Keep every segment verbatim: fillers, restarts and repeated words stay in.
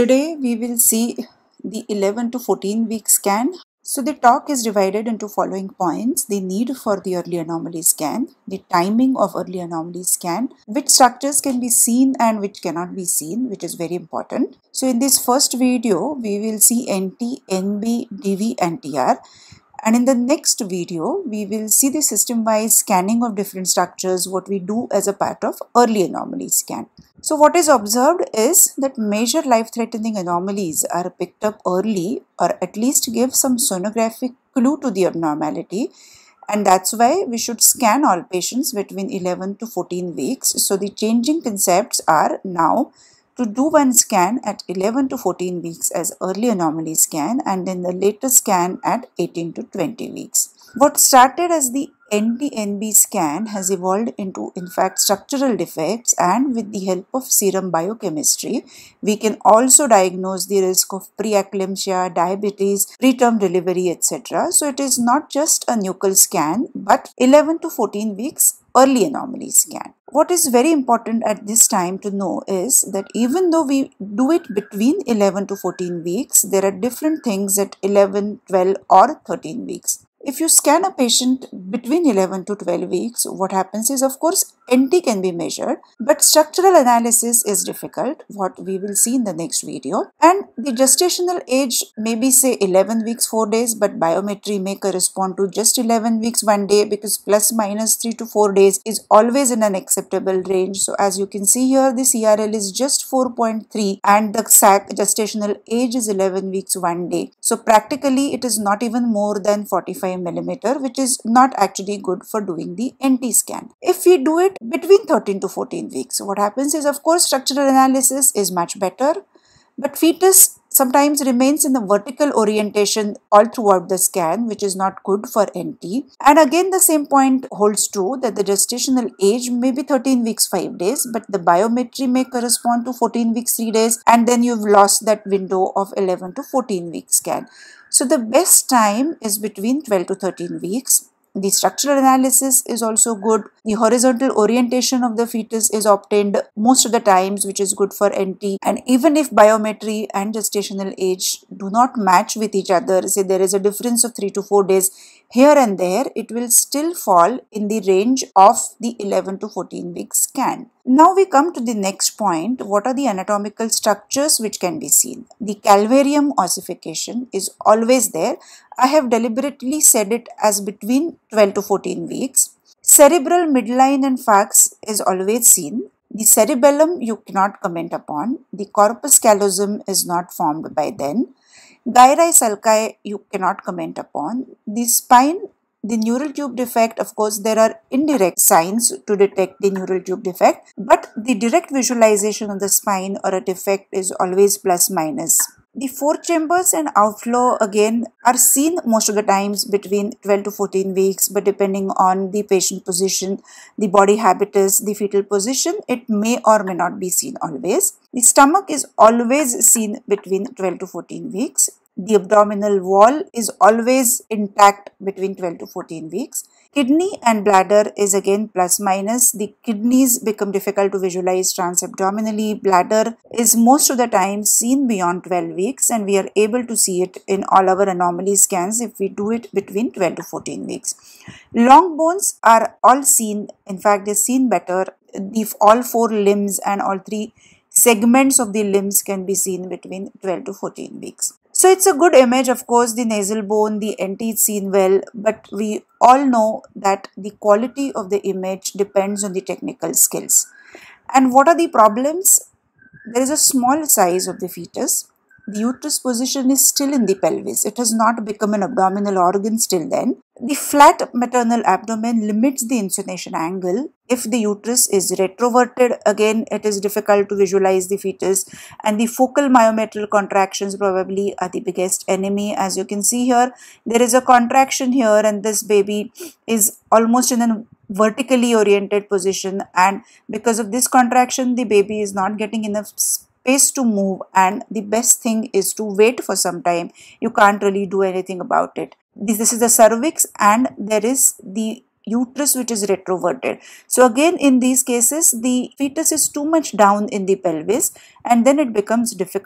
Today we will see the eleven to fourteen week scan. So the talk is divided into following points: the need for the early anomaly scan, the timing of early anomaly scan, which structures can be seen and which cannot be seen, which is very important. So in this first video, we will see N T N B, D V and T R. And in the next video, we will see the system-wise scanning of different structures, what we do as a part of early anomaly scan. So what is observed is that major life-threatening anomalies are picked up early, or at least give some sonographic clue to the abnormality. And that's why we should scan all patients between eleven to fourteen weeks. So the changing concepts are now to do one scan at eleven to fourteen weeks as early anomaly scan, and then the later scan at eighteen to twenty weeks. What started as the N T N B scan has evolved into, in fact, structural defects, and with the help of serum biochemistry, we can also diagnose the risk of preeclampsia, diabetes, preterm delivery, et cetera. So it is not just a nuchal scan, but eleven to fourteen weeks early anomaly scan. What is very important at this time to know is that even though we do it between eleven to fourteen weeks, there are different things at eleven, twelve or thirteen weeks. If you scan a patient between eleven to twelve weeks, what happens is, of course, N T can be measured, but structural analysis is difficult, what we will see in the next video. And the gestational age may be, say, eleven weeks, four days, but biometry may correspond to just eleven weeks, one day, because plus minus three to four days is always in an acceptable range. So as you can see here, the C R L is just four point three and the S A C gestational age is eleven weeks, one day. So practically it is not even more than forty-five millimeter, which is not actually good for doing the N T scan. If we do it between thirteen to fourteen weeks, what happens is, of course, structural analysis is much better, but fetus sometimes remains in the vertical orientation all throughout the scan, which is not good for N T. And again, the same point holds true that the gestational age may be thirteen weeks, five days, but the biometry may correspond to fourteen weeks, three days, and then you've lost that window of eleven to fourteen week scan. So the best time is between twelve to thirteen weeks. The structural analysis is also good. The horizontal orientation of the fetus is obtained most of the times, which is good for N T. And even if biometry and gestational age do not match with each other, say there is a difference of three to four days here and there, it will still fall in the range of the eleven to fourteen week scan. Now we come to the next point. What are the anatomical structures which can be seen? The calvarium ossification is always there. I have deliberately said it as between twelve to fourteen weeks. Cerebral midline and falx is always seen. The cerebellum you cannot comment upon. The corpus callosum is not formed by then. Gyri sulci you cannot comment upon. The spine, the neural tube defect, of course, there are indirect signs to detect the neural tube defect, but the direct visualization of the spine or a defect is always plus minus. The four chambers and outflow again are seen most of the times between twelve to fourteen weeks, but depending on the patient position, the body habitus, the fetal position, it may or may not be seen always. The stomach is always seen between twelve to fourteen weeks. The abdominal wall is always intact between twelve to fourteen weeks. Kidney and bladder is again plus minus. The kidneys become difficult to visualize transabdominally. Bladder is most of the time seen beyond twelve weeks, and we are able to see it in all our anomaly scans if we do it between twelve to fourteen weeks. Long bones are all seen. In fact, they're seen better. If all four limbs and all three segments of the limbs can be seen between twelve to fourteen weeks. So it's a good image, of course, the nasal bone, the N T is seen well, but we all know that the quality of the image depends on the technical skills. And what are the problems? There is a small size of the fetus. The uterus position is still in the pelvis. It has not become an abdominal organ still then. The flat maternal abdomen limits the insonation angle. If the uterus is retroverted, again, it is difficult to visualize the fetus. And the focal myometral contractions probably are the biggest enemy. As you can see here, there is a contraction here and this baby is almost in a vertically oriented position. And because of this contraction, the baby is not getting enough space to move, and the best thing is to wait for some time. You can't really do anything about it. This, this is the cervix, and there is the uterus which is retroverted. So again, in these cases, the fetus is too much down in the pelvis, and then it becomes difficult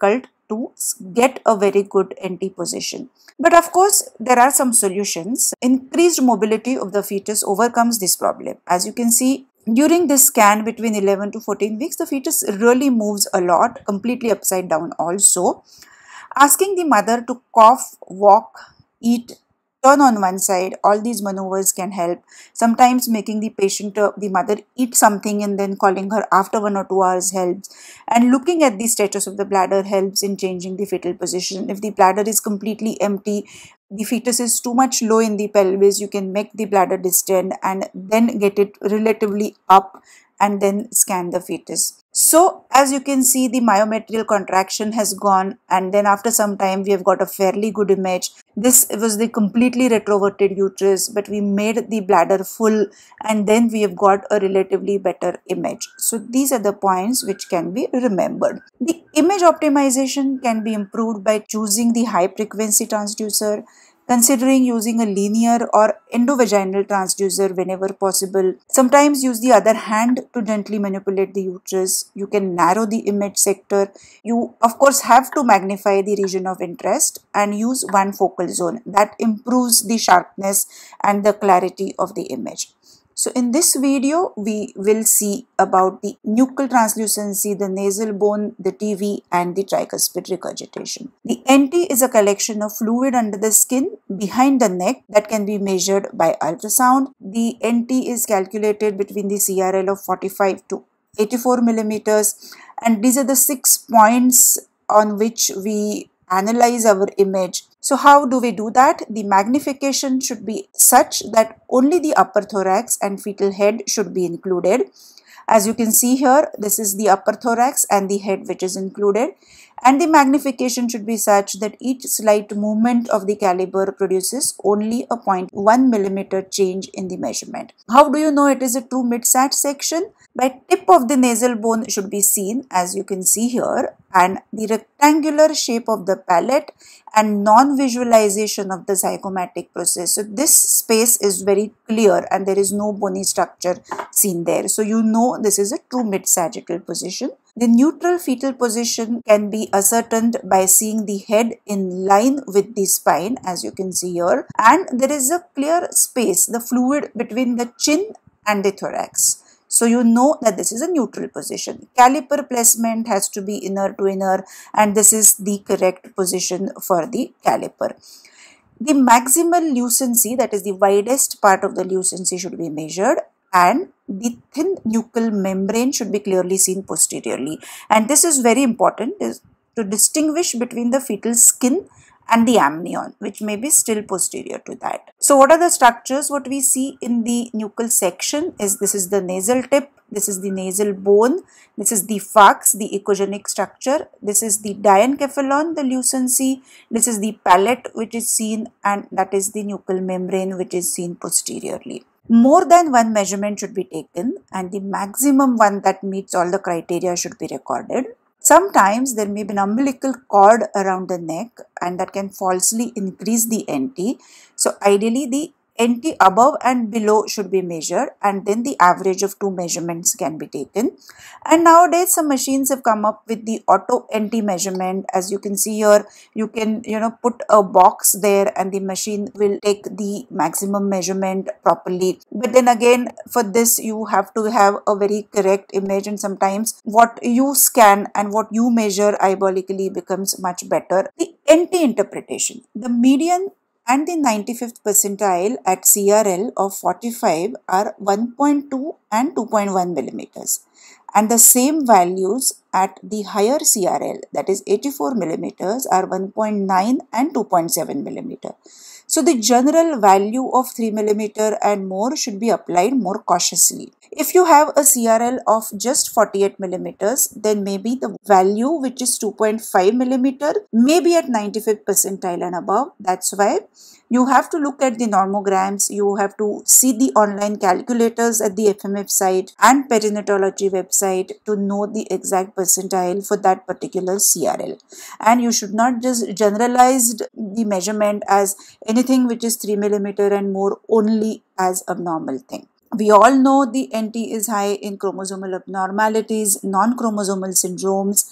to get a very good N T position. But of course, there are some solutions. Increased mobility of the fetus overcomes this problem. As you can see, during this scan between eleven to fourteen weeks, the fetus really moves a lot, completely upside down also. Asking the mother to cough, walk, eat, turn on one side, all these maneuvers can help. Sometimes making the patient, uh, the mother eat something and then calling her after one or two hours helps. And looking at the status of the bladder helps in changing the fetal position. If the bladder is completely empty, the fetus is too much low in the pelvis, you can make the bladder distend and then get it relatively up and then scan the fetus. So as you can see, the myometrial contraction has gone, and then after some time we have got a fairly good image. This was the completely retroverted uterus, but we made the bladder full and then we have got a relatively better image. So these are the points which can be remembered. The image optimization can be improved by choosing the high frequency transducer, considering using a linear or endovaginal transducer whenever possible. Sometimes use the other hand to gently manipulate the uterus. You can narrow the image sector. You of course have to magnify the region of interest and use one focal zone. That improves the sharpness and the clarity of the image. So in this video, we will see about the nuchal translucency, the nasal bone, the T V and the tricuspid regurgitation. The N T is a collection of fluid under the skin behind the neck that can be measured by ultrasound. The N T is calculated between the C R L of forty-five to eighty-four millimeters, and these are the six points on which we analyze our image. So how do we do that? The magnification should be such that only the upper thorax and fetal head should be included. As you can see here, this is the upper thorax and the head which is included, and the magnification should be such that each slight movement of the caliber produces only a zero point one millimeter change in the measurement. How do you know it is a true mid-sat section? By tip of the nasal bone should be seen, as you can see here, and the rectangular shape of the palate and non-visualization of the zygomatic process. So this space is very clear and there is no bony structure seen there. So you know this is a true mid-sagittal position. The neutral fetal position can be ascertained by seeing the head in line with the spine, as you can see here, and there is a clear space, the fluid between the chin and the thorax. So you know that this is a neutral position. Caliper placement has to be inner to inner, and this is the correct position for the caliper. The maximal lucency, that is the widest part of the lucency, should be measured, and the thin nuchal membrane should be clearly seen posteriorly. And this is very important, is to distinguish between the fetal skin and the amnion, which may be still posterior to that. So what are the structures? What we see in the nuchal section is this is the nasal tip, this is the nasal bone, this is the falx, the echogenic structure, this is the diencephalon, the lucency, this is the palate which is seen, and that is the nuchal membrane which is seen posteriorly. More than one measurement should be taken, and the maximum one that meets all the criteria should be recorded. Sometimes there may be an umbilical cord around the neck, and that can falsely increase the N T. So ideally the N T above and below should be measured, and then the average of two measurements can be taken. And nowadays some machines have come up with the auto N T measurement. As you can see here, you can you know put a box there and the machine will take the maximum measurement properly. But then again, for this you have to have a very correct image, and sometimes what you scan and what you measure eyeballically becomes much better. The N T interpretation. The median and the ninety-fifth percentile at C R L of forty-five are one point two and two point one millimeters, and the same values at the higher C R L, that is eighty-four millimeters, are one point nine and two point seven millimeter. So the general value of three millimeter and more should be applied more cautiously. If you have a C R L of just forty-eight millimeters, then maybe the value, which is two point five millimeter, may be at ninety-fifth percentile and above. That's why you have to look at the normograms, you have to see the online calculators at the F M F site and perinatology website to know the exact percentile for that particular C R L. And you should not just generalize the measurement as anything which is three millimeter and more only as a normal thing. We all know the N T is high in chromosomal abnormalities, non-chromosomal syndromes,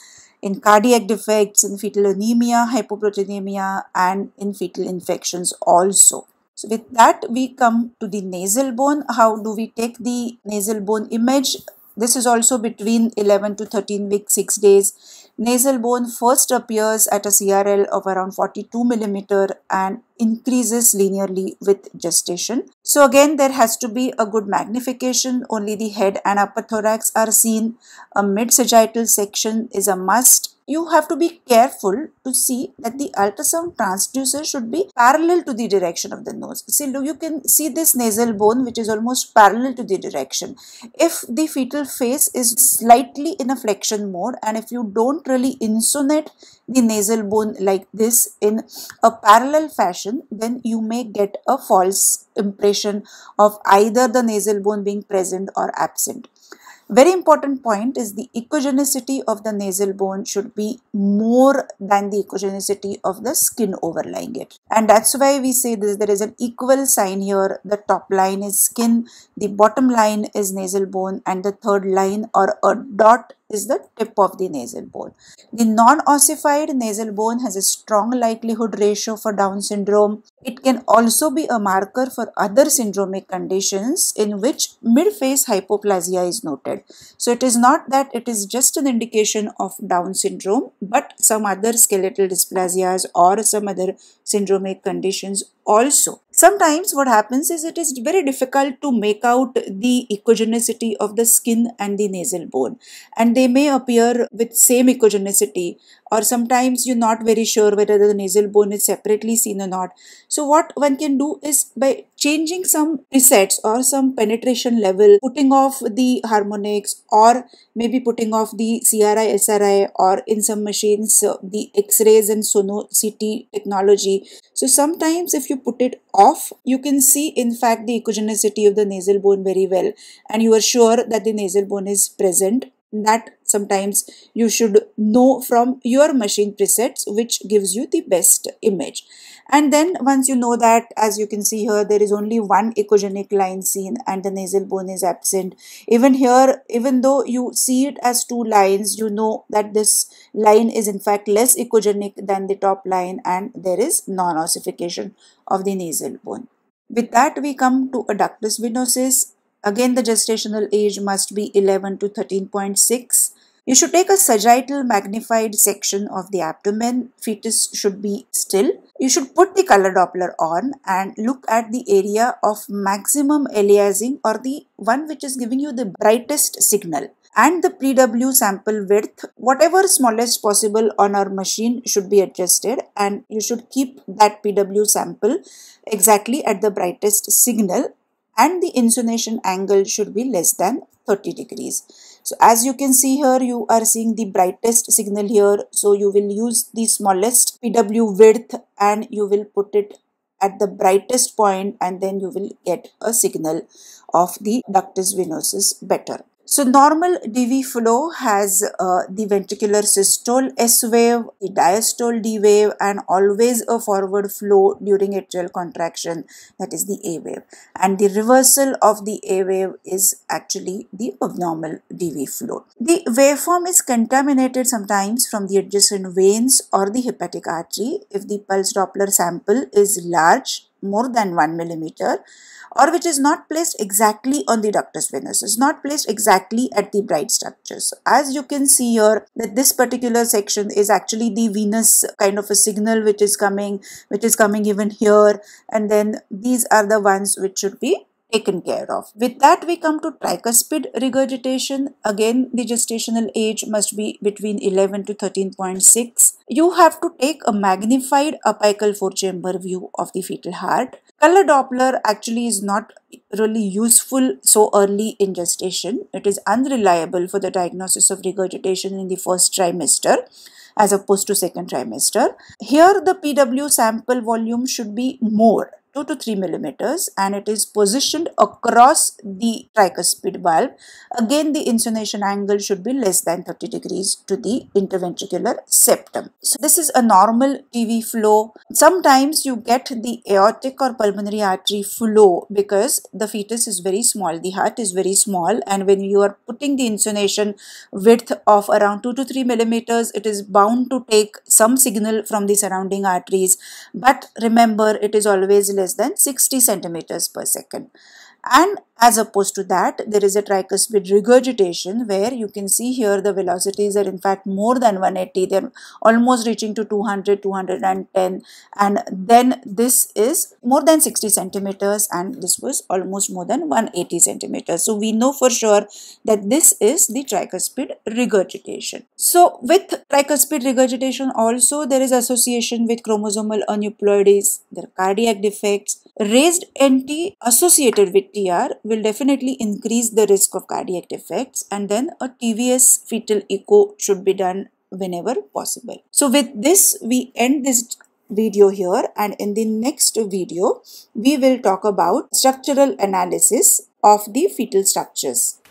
in cardiac defects, in fetal anemia, hypoproteinemia, and in fetal infections also. So with that, we come to the nasal bone. How do we take the nasal bone image? This is also between eleven to thirteen weeks, six days. Nasal bone first appears at a C R L of around forty-two millimeter and increases linearly with gestation. So again, there has to be a good magnification. Only the head and upper thorax are seen. A mid-sagittal section is a must. You have to be careful to see that the ultrasound transducer should be parallel to the direction of the nose. See, you can see this nasal bone which is almost parallel to the direction. If the fetal face is slightly in a flexion mode, and if you don't really insonate the nasal bone like this in a parallel fashion, then you may get a false impression of either the nasal bone being present or absent. Very important point is the echogenicity of the nasal bone should be more than the echogenicity of the skin overlying it. And that's why we say this, there is an equal sign here. The top line is skin, the bottom line is nasal bone, and the third line or a dot is the tip of the nasal bone. The non-ossified nasal bone has a strong likelihood ratio for Down syndrome. It can also be a marker for other syndromic conditions in which mid-face hypoplasia is noted. So it is not that it is just an indication of Down syndrome, but some other skeletal dysplasias or some other syndromic conditions also. Sometimes what happens is it is very difficult to make out the echogenicity of the skin and the nasal bone, and they may appear with same echogenicity, or sometimes you're not very sure whether the nasal bone is separately seen or not. So what one can do is by changing some presets or some penetration level, putting off the harmonics or maybe putting off the C R I, S R I, or in some machines uh, the X-rays and sono C T technology. So sometimes if you put it off, you can see in fact the echogenicity of the nasal bone very well, and you are sure that the nasal bone is present. That sometimes you should know from your machine presets which gives you the best image. And then once you know that, as you can see here, there is only one echogenic line seen and the nasal bone is absent. Even here, even though you see it as two lines, you know that this line is in fact less echogenic than the top line, and there is non-ossification of the nasal bone. With that, we come to a ductus venosus. Again, the gestational age must be eleven to thirteen point six. You should take a sagittal magnified section of the abdomen. Fetus should be still. You should put the color Doppler on and look at the area of maximum aliasing, or the one which is giving you the brightest signal. And the P W sample width, whatever smallest possible on our machine, should be adjusted, and you should keep that P W sample exactly at the brightest signal, and the insonation angle should be less than thirty degrees. So as you can see here, you are seeing the brightest signal here. So you will use the smallest P W width and you will put it at the brightest point, and then you will get a signal of the ductus venosus better. So normal D V flow has uh, the ventricular systole S wave, the diastole D wave, and always a forward flow during atrial contraction, that is the A wave. And the reversal of the A wave is actually the abnormal D V flow. The waveform is contaminated sometimes from the adjacent veins or the hepatic artery if the pulse Doppler sample is large, more than one millimeter, or which is not placed exactly on the ductus venosus, not placed exactly at the bright structures. So as you can see here, that this particular section is actually the venous kind of a signal which is coming, which is coming even here, and then these are the ones which should be taken care of. With that, we come to tricuspid regurgitation. Again, the gestational age must be between eleven to thirteen point six. You have to take a magnified apical four-chamber view of the fetal heart. Color Doppler actually is not really useful so early in gestation. It is unreliable for the diagnosis of regurgitation in the first trimester as opposed to second trimester. Here the P W sample volume should be more. two to three millimeters and it is positioned across the tricuspid valve. Again, the insonation angle should be less than thirty degrees to the interventricular septum. So this is a normal T V flow. Sometimes you get the aortic or pulmonary artery flow because the fetus is very small, the heart is very small, and when you are putting the insonation width of around two to three millimeters, it is bound to take some signal from the surrounding arteries. But remember, it is always less than sixty centimeters per second. And as opposed to that, there is a tricuspid regurgitation where you can see here the velocities are in fact more than one eighty. They're almost reaching to two hundred, two hundred ten. And then this is more than sixty centimeters and this was almost more than one hundred eighty centimeters. So we know for sure that this is the tricuspid regurgitation. So with tricuspid regurgitation also there is association with chromosomal aneuploidies, there are cardiac defects. Raised N T associated with T R will definitely increase the risk of cardiac defects, and then a T V S fetal echo should be done whenever possible. So with this we end this video here, and in the next video we will talk about structural analysis of the fetal structures.